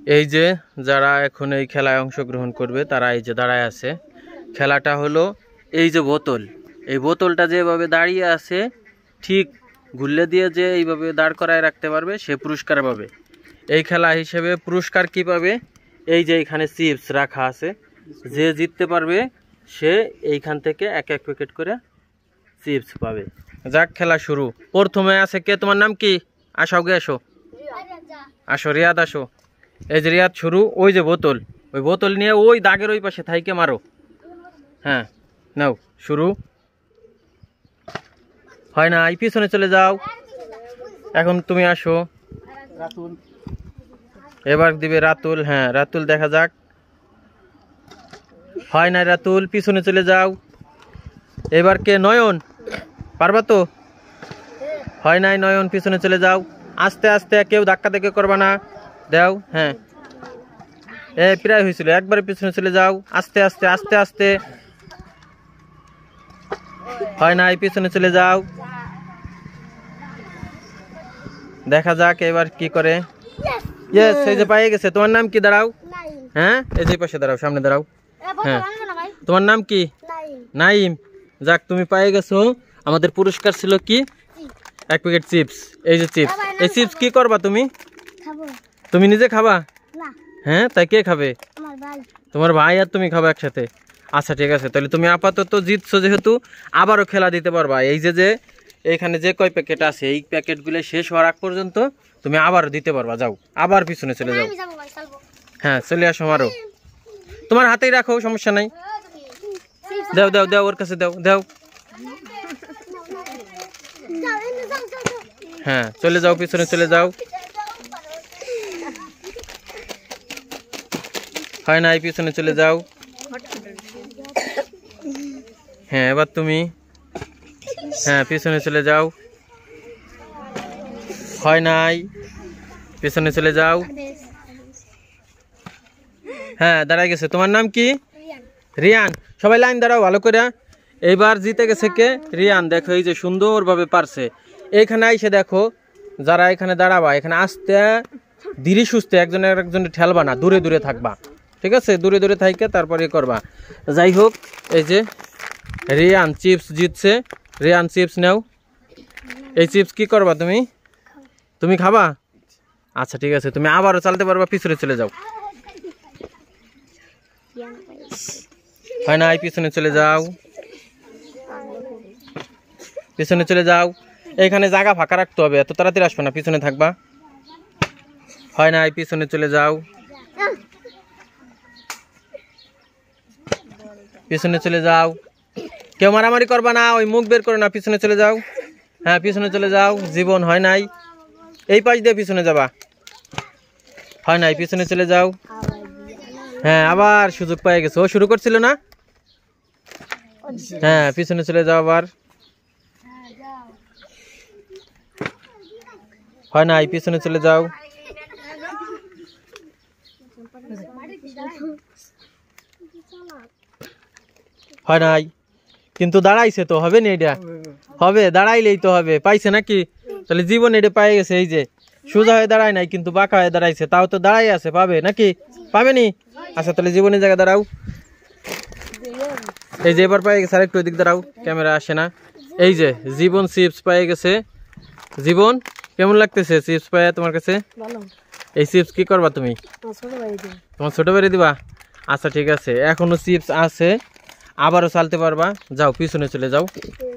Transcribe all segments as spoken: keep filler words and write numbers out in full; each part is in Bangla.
এই যে যারা এখন এই খেলায় অংশগ্রহণ করবে তারা এই যে দাঁড়ায় আছে। খেলাটা হলো এই যে বোতল, এই বোতলটা যেভাবে দাঁড়িয়ে আছে ঠিক ঘুরলে দিয়ে যে এইভাবে দাঁড় করায় রাখতে পারবে সে পুরস্কার পাবে। এই খেলা হিসেবে পুরস্কার কি পাবে, এই যে এখানে চিপস রাখা আছে, যে জিততে পারবে সে এইখান থেকে এক এক প্যাকেট করে চিপস পাবে। যাক খেলা শুরু। প্রথমে আছে কে, তোমার নাম কি? আসো গে আসো, আসো রিয়াদ আসো। এই যে রিয়াদ শুরু। ওই যে বোতল, ওই বোতল নিয়ে ওই দাগের ওই পাশে থাইকে মারো। হ্যাঁ নাও শুরু। হয় না, এই পিছনে চলে যাও। এখন তুমি আসো, এবার দিবে রাতুল। হ্যাঁ রাতুল, দেখা যাক। হয় না রাতুল, পিছনে চলে যাও। এবার কে? নয়ন, পারবা তো? হয় নাই নয়ন, পিছনে চলে যাও। আস্তে আস্তে, কেউ ধাক্কা দেখে করবা না, দাও। হ্যাঁ এ প্রায় হয়েছিল, একবারে পিছনে চলে যাও। আস্তে আস্তে আস্তে আস্তে। হয় নাই, পিছনে চলে যাও। দেখা যাক এবার কি করে। ইয়েস, এই যে পেয়ে গেছে। তোমার নাম কি? দাঁড়াও। হ্যাঁ এই যে পাশে দাঁড়াও, সামনে দাঁড়াও। হ্যাঁ তোমার নাম কি? নাইম। যাক তুমি পেয়ে গেছো। আমাদের পুরস্কার ছিল কি? এক প্যাকেট চিপস। এই যে চিপস, এই চিপস কি করবা তুমি? তুমি নিজে খাবা? হ্যাঁ তাই কে খাবে? তোমার ভাই আর তুমি খাবা একসাথে? আচ্ছা ঠিক আছে, তাহলে তুমি আপাতত জিতছো যেহেতু আবারও খেলা দিতে পারবা। এই যে যে এইখানে যে কয় প্যাকেট আছে এই প্যাকেটগুলো শেষ হওয়ার আগ পর্যন্ত তুমি আবারও দিতে পারবা। যাও আবার পিছনে চলে যাও। হ্যাঁ চলে আসো, মারো। তোমার হাতেই রাখো, সমস্যা নাই। দাও দাও দাও, ওর কাছে দাও দাও। হ্যাঁ চলে যাও, পিছনে চলে যাও। হয় নাই, পিছনে চলে যাও। হ্যাঁ এবার তুমি। হ্যাঁ পিছনে চলে যাও। হয় নাই, পিছনে চলে যাও। হ্যাঁ দাঁড়ায় গেছে। তোমার নাম কি? রিয়ান। সবাই লাইন দাঁড়াও ভালো করে। এইবার জিতে গেছে কে? রিয়ান। দেখো এই যে সুন্দরভাবে পারছে। এইখানে আইসে দেখো, যারা এখানে দাঁড়াবা এখানে আস্তে ধীরে সুস্থে একজনের একজনের ঠেলবা না, দূরে দূরে থাকবা, ঠিক আছে? দূরে দূরে থাইকে তারপরে করবা। যাই হোক, এই যে রিয়ান চিপস জিতছে। রিয়ান চিপস নাও। এই চিপস কি করবা তুমি? তুমি খাবা? আচ্ছা ঠিক আছে, তুমি আবারও চালতে পারবা। পিছনে চলে যাও। হয় না, পিছনে চলে যাও। পিছনে চলে যাও। এইখানে জায়গা ফাঁকা রাখতে হবে, এত তাড়াতাড়ি আসবে না, পিছনে থাকবা। হয় না, পিছনে চলে যাও। পিছনে চলে যাও। কেউ মারামারি করবা না, ওই মুখ বের করে না, পিছনে চলে যাও। হ্যাঁ পিছনে চলে যাও। জীবন। হয় নাই, এই পাশ দিয়ে পিছনে যাবা। হয় নাই, পিছনে চলে যাও। হ্যাঁ আবার সুযোগ পেয়ে গেছো, ও শুরু করছিল না। হ্যাঁ পিছনে চলে যাও আবার। হয় নাই, পিছনে চলে যাও। হয় নাই, কিন্তু দাঁড়াইছে তো, হবে না এটা? হবে, দাঁড়াইলেই তো হবে। পাইছে নাকি? তাহলে জীবন এটা পেয়ে গেছে। এই যে সোজা হয়ে দাঁড়ায় নাই, কিন্তু বাঁকা হয়ে দাঁড়াইছে, তাও তো দাঁড়াই আছে। পাবে নাকি? পাবে নি? আচ্ছা তাহলে জীবনের জায়গায় দাঁড়াও। এই যে এবার পেয়ে গেছে। আর একটু ওইদিক দাঁড়াও, ক্যামেরা আসে না। এই যে জীবন চিপস পেয়ে গেছে। জীবন কেমন লাগতেছে চিপস পাইয়া তোমার কাছে? এই চিপস কি করবা তুমি? তোমার ছোট ভাইরে দিবা? আচ্ছা ঠিক আছে, এখনো চিপস আছে, আবারও চালতে পারবা। যাও পিছনে চলে যাও।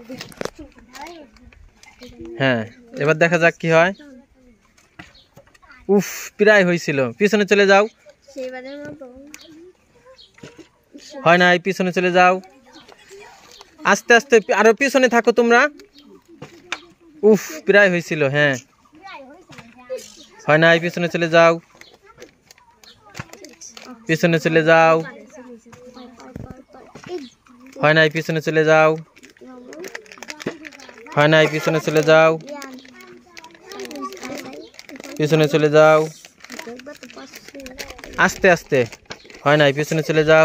হ্যাঁ এবার দেখা যাক কি হয়। উফ, প্রায় হয়েছিল। পিছনে চলে যাও। হয় নাই, পিছনে চলে যাও। আস্তে আস্তে আরো পিছনে থাকো তোমরা। উফ, প্রায় হয়েছিল। হ্যাঁ হয় নাই, পিছনে চলে যাও। পিছনে চলে যাও। হয় নাই, পিছনে চলে যাও। হয় নাই, পিছনে চলে যাও। পিছনে চলে যাও। আস্তে আস্তে। হয় নাই, পিছনে চলে যাও।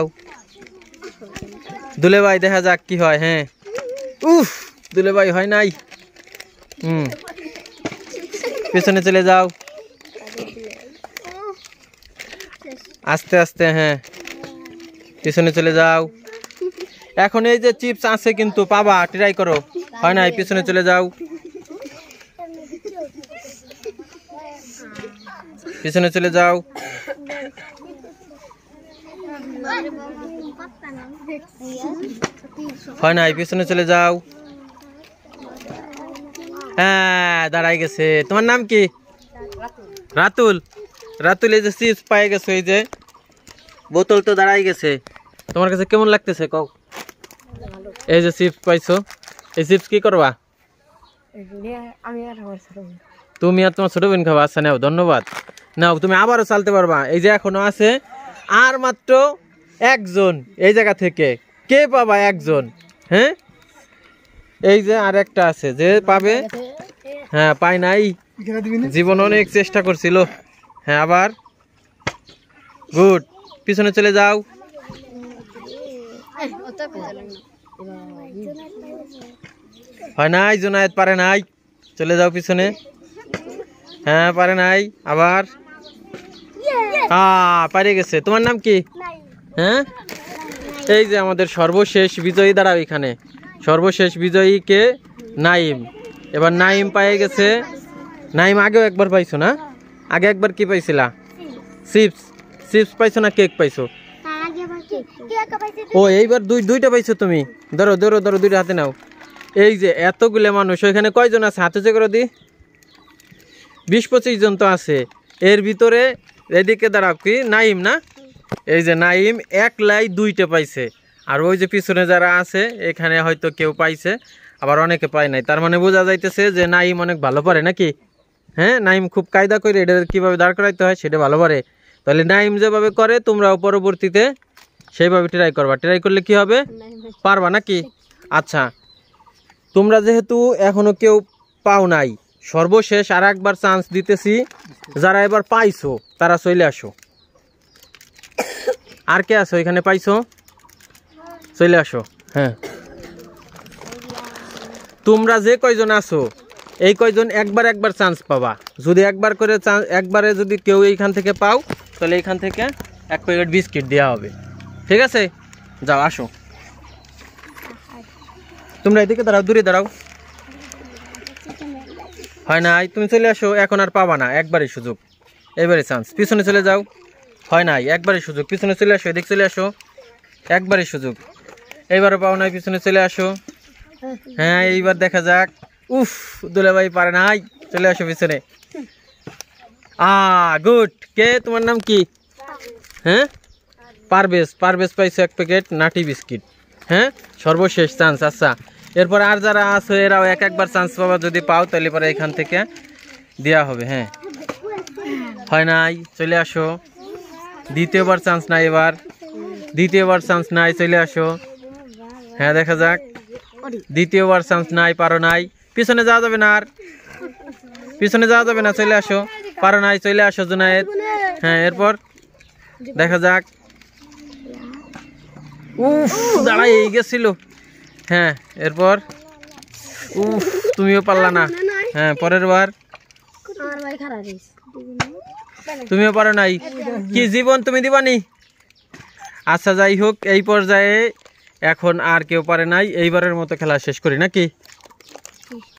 দুলে ভাই দেখা যাক কি হয়। হ্যাঁ উফ, দুলে ভাই হয় নাই। হুম পিছনে চলে যাও। আস্তে আস্তে, হ্যাঁ পিছনে চলে যাও। এখন এই যে চিপস আছে কিন্তু পাবা, ট্রাই করো। হয় নাই, পিছনে চলে যাও, পিছনে চলে যাও। হয় নাই, পিছনে চলে যাও। হ্যাঁ দাঁড়াই গেছে। তোমার নাম কি? রাতুল। রাতুল, এই যে চিপস পাই গেছো, এই যে বোতল তো দাঁড়াই গেছে। তোমার কাছে কেমন লাগতেছে কও? এই যে চিপস পাইছো, এই চিপস কি করবা? তুমি আর তোমার ছোট বোন খাবা। আচ্ছা নাও, ধন্যবাদ। নাও, তুমি আবারও চালতে পারবা। এই যে এখনো আছে আর মাত্র একজন এই জায়গা থেকে। কে পাবা? একজন। হ্যাঁ, এই যে আর একটা আছে যে পাবে। হ্যাঁ, পাই নাই, জীবন অনেক চেষ্টা করছিল। হ্যাঁ, আবার গুড, পিছনে চলে যাও। হয় নাই, জুনায়েদ পারে নাই, চলে যাও পিছনে। হ্যাঁ পারে নাই, আবার হ্যাঁ পারে গেছে। তোমার নাম কি? হ্যাঁ, এই যে আমাদের সর্বশেষ বিজয়ী, দাঁড়াও এখানে। সর্বশেষ বিজয়ী কে? নাইম। এবার নাইম পায়ে গেছে। নাইম আগেও একবার পাইছো না? আগে একবার কি পাইছিলা? চিপস। চিপস পাইছো না কেক পাইছো? ও, এইবার দুই দুইটা পাইছো তুমি। ধরো ধরো ধরো, দুইটা হাতে নাও। এই যে এতগুলো মানুষ, ওইখানে কয়জন আছে? হাতে চেক করে দি। বিশ পঁচিশ জন তো আছে এর ভিতরে। এদিকে দাঁড়াও, কি নাইম না? এই যে নাইম একলাই দুইটা পাইছে। আর ওই যে পিছনে যারা আছে এখানে হয়তো কেউ পাইছে, আবার অনেকে পায় নাই। তার মানে বোঝা যাইতেছে যে নাইম অনেক ভালো পারে নাকি? হ্যাঁ, নাইম খুব কায়দা করে এটা কীভাবে দাঁড় করাইতে হয় সেটা ভালো পারে। তাহলে নাইম যেভাবে করে তোমরাও পরবর্তীতে সেইভাবে ট্রাই করবা। ট্রাই করলে কি হবে? পারবা নাকি? আচ্ছা, তোমরা যেহেতু এখনো কেউ পাও নাই, সর্বশেষ আর একবার চান্স দিতেছি। যারা এবার পাইছো তারা চলে আসো। আর কে আছো এখানে পাইছো? চলে আসো। হ্যাঁ, তোমরা যে কয়জন আছো এই কয়জন একবার একবার চান্স পাবা। যদি একবার করে একবারে যদি কেউ এইখান থেকে পাও, তাহলে এইখান থেকে এক প্যাকেট বিস্কিট দেওয়া হবে। ঠিক আছে, যাও আসো। তোমরা এদিকে দাঁড়াও, দূরে দাঁড়াও। হয় নাই, তুমি চলে আসো। এখন আর পাবা না, একবারই সুযোগ, এবারে চান্স। পিছনে চলে যাও। হয় নাই, একবারই সুযোগ, পিছনে চলে আসো। এদিকে চলে আসো, একবারই সুযোগ। এইবারও পাও নাই, পিছনে চলে আসো। হ্যাঁ, এইবার দেখা যাক। উফ, দুলাভাই পারে নাই, চলে আসো পিছনে। আ গুড। কে? তোমার নাম কি? হ্যাঁ, পারভেজ। পারভেজ পাইছো এক প্যাকেট নাটি বিস্কিট। হ্যাঁ, সর্বশেষ চান্স। আচ্ছা, এরপর আর যারা আছে এরাও এক একবার চান্স পাবা। যদি পাও তাহলে পরে এখান থেকে দেওয়া হবে। হ্যাঁ, হয় নাই, চলে আসো। দ্বিতীয়বার চান্স নাই এবার। দ্বিতীয়বার চান্স নাই, চলে আসো। হ্যাঁ, দেখা যাক। দ্বিতীয়বার চান্স নাই, পারো নাই, পিছনে যাওয়া যাবে না। আর পিছনে যাওয়া যাবে না, চলে আসো। পারো নাই, চলে আসো জুনায়েদ। হ্যাঁ, এরপর দেখা যাক। উফ, দাঁড়াই গেছিল। হ্যাঁ, এরপর উফ, তুমিও পারলা না। হ্যাঁ, পরের বার তুমিও পারো নাই। কি জীবন তুমি দিবানি? আচ্ছা, যাই হোক, এই পর্যায়ে এখন আর কেউ পারে নাই। এইবারের মতো খেলা শেষ করি নাকি?